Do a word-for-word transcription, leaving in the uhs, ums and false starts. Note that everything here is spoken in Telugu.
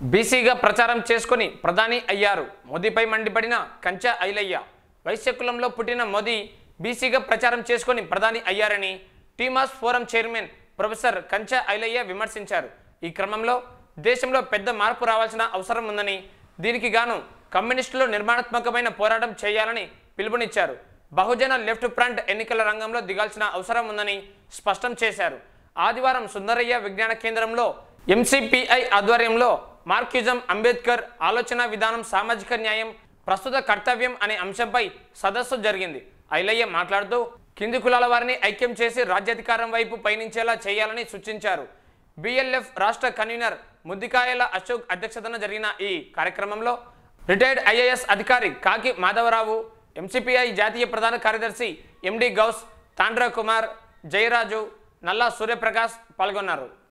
బీసీగా ప్రచారం చేసుకొని ప్రధాని అయ్యారు. మోదీపై మండిపడిన కంచా ఐలయ్య. వైశ్య కులంలో పుట్టిన మోదీ బీసీగా ప్రచారం చేసుకొని ప్రధాని అయ్యారని T MAS forum chairman professor Kancha Ilaiah విమర్శించారు. ఈ క్రమంలో దేశంలో పెద్ద మార్పు రావాల్సిన అవసరం ఉందని, దీనికి గాను కమ్యూనిస్టులు నిర్మాణాత్మకమైన పోరాటం చేయాలని పిలుపునిచ్చారు. బహుజన లెఫ్ట్ ఫ్రంట్ ఎన్నికల రంగంలో దిగాల్సిన అవసరం ఉందని స్పష్టం చేశారు. ఆదివారం సుందరయ్య విజ్ఞాన కేంద్రంలో ఎంసీపీఐ ఆధ్వర్యంలో మార్క్సిజం, అంబేద్కర్ ఆలోచన విధానం, సామాజిక న్యాయం, ప్రస్తుత కర్తవ్యం అనే అంశంపై సదస్సు జరిగింది. ఐలయ్య మాట్లాడుతూ కింది కులాల వారిని ఐక్యం చేసి రాజ్యాధికారం వైపు పయనించేలా చేయాలని సూచించారు. బిఎల్ఎఫ్ రాష్ట్ర కన్వీనర్ ముద్దికాయల అశోక్ అధ్యక్షతన జరిగిన ఈ కార్యక్రమంలో రిటైర్డ్ ఐఏఎస్ అధికారి కాకి మాధవరావు, ఎంసీపీఐ జాతీయ ప్రధాన కార్యదర్శి ఎండి గౌస్, తాండ్ర కుమార్, జయరాజు, నల్లా సూర్యప్రకాష్ పాల్గొన్నారు.